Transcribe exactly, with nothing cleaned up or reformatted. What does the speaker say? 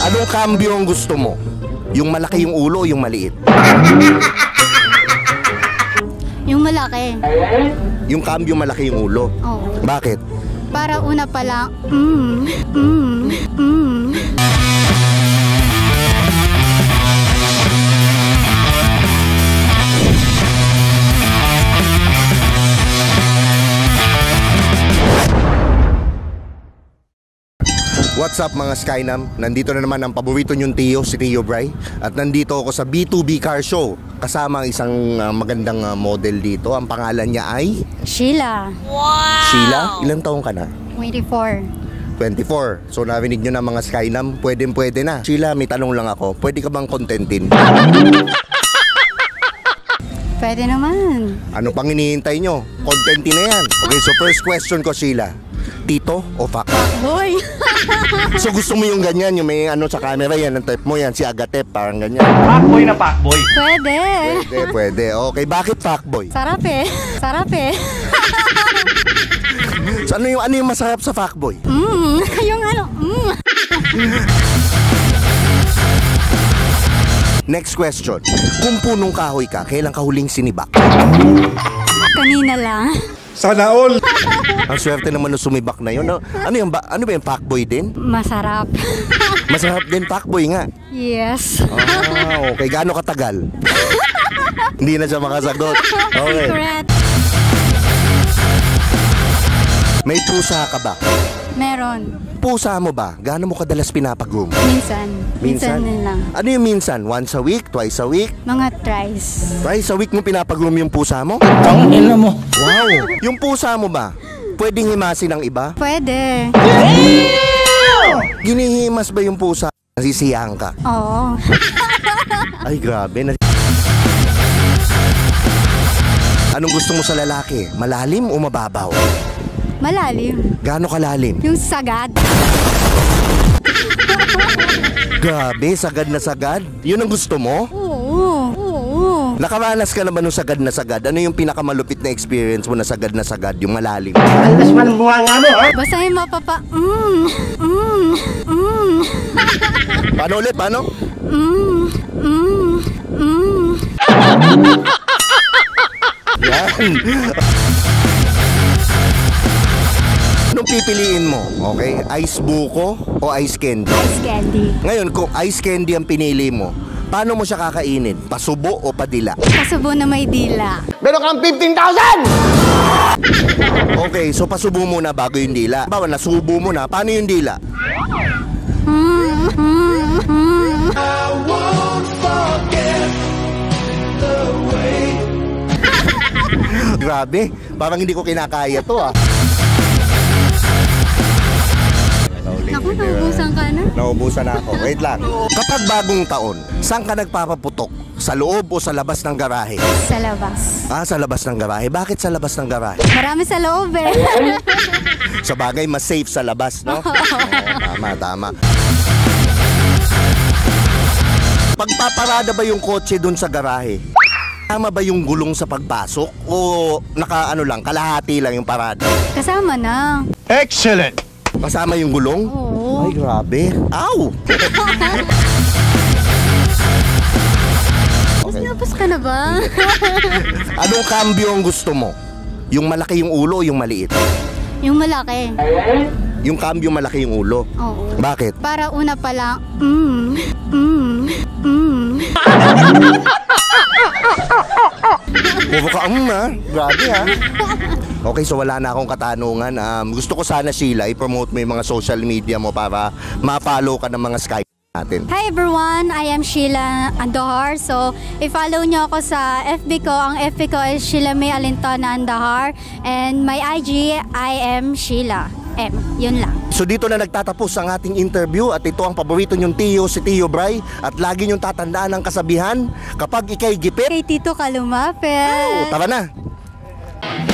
Anong cambio ang gusto mo? Yung malaki yung ulo o yung maliit? Yung malaki. Yung cambio malaki yung ulo? Oo. Bakit? Para una pa lang, mm, mm, mm. What's up mga Skynam? Nandito na naman ang paborito nyong Tio, si Tio Bray. At nandito ako sa B two B Car Show. Kasama ang isang uh, magandang uh, model dito. Ang pangalan niya ay? Sheila. Wow! Sheila? Ilang taong ka na? twenty-four. twenty-four. So narinig nyo na mga Skynam, pwede pwede na. Sheila, may tanong lang ako. Pwede ka bang contentin? Pwede naman. Ano pang hinihintay nyo? Contentin na yan. Okay, so first question ko, Sheila. Tito o fuck? Hoy! So gusto mo yung ganyan, yung may ano sa camera yan, ang type mo yan, si Agatep, parang ganyan. Fuckboy na fuckboy. Pwede. Pwede, pwede. Okay, bakit fuckboy? Sarap eh. Sarap eh. So ano yung, ano yung masarap sa fuckboy? Mm, yung ano, mm. Next question. Kung punong kahoy ka, kailan ka huling sinibak? Kanina lang. Sana all. Ang swerte naman nung sumibak na yun. Ano, ano, yung ba, ano ba yung fuckboy din? Masarap. Masarap din fuckboy nga. Yes. Ah, okay. Gaano katagal? Hindi na siya makasagot. Okay. Secret. May pusa ka ba? Meron. Pusa mo ba? Gaano mo kadalas pinapag-groom? Minsan. Minsan, Minsan? din lang. Ano yung minsan? Once a week? Twice a week? Mga tries. Twice a week mo pinapag-groom yung pusa mo? Ang ina mo. Wow! Yung pusa mo ba? Pwedeng himasin ng iba? Pwede. Ginihimas ba yung pusa? Nasisiyahan ka? Oo. Ay, grabe. Nas- Anong gusto mo sa lalaki? Malalim o mababaw? Malalim. Gaano kalalim? Yung sagad. Grabe, sagad na sagad? Yun ang gusto mo? Oo. Oo. Nakaranas ka na ba nung sagad na sagad? Ano yung pinakamalupit na experience mo na sagad na sagad? Yung malalim? Alas man ang buha nga mo, ha? Basta yung mapapa... Mm. Mm. Mm. Paano ulit? Paano? Mm. Mm. Mm. Yan. Anong pipiliin mo? Okay? Ice buko o ice candy? Ice candy. Ngayon, kung ice candy ang pinili mo, paano mo siya kakainin? Pasubo o padila? Kasubo na may dila. Meron kang fifteen thousand! Okay, so pasubo muna bago yung dila. Bawa, nasubo mo na, paano yung dila? Mm. Mm. Mm. Grabe, parang hindi ko kinakaya to ah. Naku, naubusan ka na. Naubusan na ako. Wait lang. Kapag bagong taon, saan ka nagpapaputok? Sa loob o sa labas ng garahe? Sa labas. Ah, sa labas ng garahe. Bakit sa labas ng garahe? Marami sa loob eh. Sa bagay, mas safe sa labas, no? Oo, tama, tama. Pagpaparada ba yung kotse dun sa garahe? Tama ba yung gulong sa pagpasok? O naka ano lang, kalahati lang yung parada? Kasama na. Excellent. Kasama yung gulong? Oo. Ay, grabe. Ow! Tapos ka na ba? Anong cambio ang gusto mo? Yung malaki yung ulo o yung maliit? Yung malaki. Yung cambio malaki yung ulo? Oo. Bakit? Para una pa lang, mm, mm, mm. Puro ka um ha? Grabe ha? Okay, so wala na akong katanungan. Um, gusto ko sana, Sheila, i-promote mo yung mga social media mo para ma-follow ka ng mga Sky natin. Hi everyone, I am Sheila Andahar. So, i-follow nyo ako sa F B ko. Ang F B ko is Sheila May Alintona Andahar. And my I G, I am Sheila M. Yun lang. So dito na nagtatapos ang ating interview at ito ang paborito nyong Tio, si Tio Bray. At lagi nyong tatandaan ang kasabihan, kapag ikay gipit, Kay Tito ka lumapit. oh, tara na!